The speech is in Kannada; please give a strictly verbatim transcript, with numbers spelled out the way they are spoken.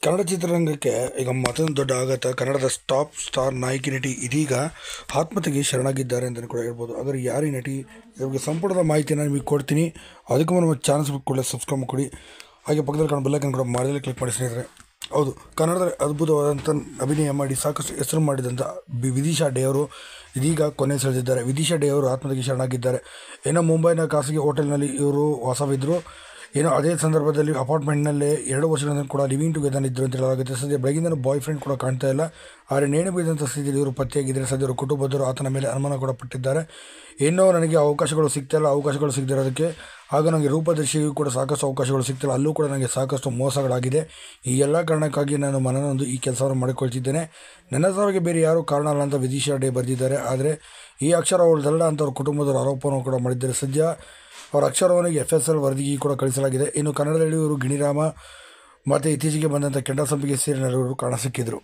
ಕನ್ನಡ ಚಿತ್ರರಂಗಕ್ಕೆ ಈಗ ಮತ್ತೊಂದು ದೊಡ್ಡ ಆಘಾತ. ಕನ್ನಡದ ಟಾಪ್ ಸ್ಟಾರ್ ನಾಯಕಿ ನಟಿ ಇದೀಗ ಆತ್ಮಹತ್ಯೆಗೆ ಶರಣಾಗಿದ್ದಾರೆ ಅಂತಲೇ ಕೂಡ ಹೇಳ್ಬೋದು. ಆದರೆ ಯಾರು ಈ ನಟಿ, ಇದ್ರ ಬಗ್ಗೆ ಸಂಪೂರ್ಣದ ಮಾಹಿತಿಯನ್ನು ನಿಮಗೆ ಕೊಡ್ತೀನಿ. ಅದಕ್ಕೂ ನಮ್ಮ ಚಾನಲ್ಸ್ ಕೂಡ ಸಬ್ಸ್ಕ್ರೈಬ್ ಕೊಡಿ. ಹಾಗೆ ಪಕ್ಕದಲ್ಲಿ ಕಾಣೋ ಬೆಲ್ ಐಕಾನ್ ಕೂಡ ಮಾಡಿದ್ರೆ ಕ್ಲಿಕ್ ಮಾಡಿ ಸ್ನೇಹಿತರೆ. ಹೌದು, ಕನ್ನಡದಲ್ಲಿ ಅದ್ಭುತವಾದಂಥ ಅಭಿನಯ ಮಾಡಿ ಸಾಕಷ್ಟು ಹೆಸರು ಮಾಡಿದಂಥ ಬಿ ವಿದಿಶಾ ಡೇ ಅವರು ಇದೀಗ ಕೊನೆ ಸೆಳೆದಿದ್ದಾರೆ. ವಿದಿಶಾ ಡೇ ಅವರು ಆತ್ಮಹತ್ಯೆಗೆ ಶರಣಾಗಿದ್ದಾರೆ. ಏನೋ ಮುಂಬೈನ ಖಾಸಗಿ ಹೋಟೆಲ್ನಲ್ಲಿ ಇವರು ವಾಸವಿದ್ದರು. ಏನೋ ಅದೇ ಸಂದರ್ಭದಲ್ಲಿ ಅಪಾರ್ಟ್ಮೆಂಟ್ನಲ್ಲೇ ಎರಡು ವರ್ಷಗಳಿಂದ ಕೂಡ ಲಿವಿಂಗ್ ಟುಗೆದರ್ ಇದ್ದರು ಅಂತ ಹೇಳಲಾಗುತ್ತೆ. ಸದ್ಯ ಬೆಳಗಿಂದ ಬಾಯ್ ಫ್ರೆಂಡ್ ಕೂಡ ಕಾಣ್ತಾ ಇಲ್ಲ. ಆದರೆ ನೇಣು ಬಿದ್ದಂಥ ಸ್ಥಿತಿಯಲ್ಲಿ ಇವರು ಪತ್ತೆಯಾಗಿದ್ದರೆ ಸದ್ಯ ಅವರ ಕುಟುಂಬದವರು ಆತನ ಮೇಲೆ ಅನುಮಾನ ಕೂಡ ಪಟ್ಟಿದ್ದಾರೆ. ಇನ್ನೂ ನನಗೆ ಅವಕಾಶಗಳು ಸಿಗ್ತಾಯಿಲ್ಲ, ಅವಕಾಶಗಳು ಸಿಗದಿರೋದಕ್ಕೆ ಆಗ ನನಗೆ ರೂಪದರ್ಶಿಗೂ ಕೂಡ ಸಾಕಷ್ಟು ಅವಕಾಶಗಳು ಸಿಗ್ತಿಲ್ಲ, ಅಲ್ಲೂ ಕೂಡ ನನಗೆ ಸಾಕಷ್ಟು ಮೋಸಗಳಾಗಿದೆ. ಈ ಎಲ್ಲ ಕಾರಣಕ್ಕಾಗಿ ನಾನು ಮನನೊಂದು ಈ ಕೆಲಸವನ್ನು ಮಾಡಿಕೊಳ್ತಿದ್ದೇನೆ. ನನ್ನ ಸಾವಿಗೆ ಬೇರೆ ಯಾರೂ ಕಾರಣ ಅಲ್ಲ ಅಂತ ವಿದಿಶಾ ಡೇ ಬರೆದಿದ್ದಾರೆ. ಆದರೆ ಈ ಅಕ್ಷರ ಅವ್ರದ್ದಲ್ಲ ಅಂತ ಅವ್ರ ಕುಟುಂಬದವರು ಆರೋಪವನ್ನು ಕೂಡ ಮಾಡಿದ್ದಾರೆ. ಸದ್ಯ ಅವರ ಅಕ್ಷರವನ್ನು ಎಫ್ ಎಸ್ ಎಲ್ ವರದಿಗೆ ಕೂಡ ಕಳಿಸಲಾಗಿದೆ. ಇನ್ನು ಕನ್ನಡದಲ್ಲಿ ಇವರು ಗಿಣಿರಾಮ ಮತ್ತು ಇತ್ತೀಚೆಗೆ ಬಂದಂಥ ಕೆಂಡ ಸಂಪಿಗೆ ಸೇರಿ ಕಾಣ ಸಿಕ್ಕಿದ್ರು.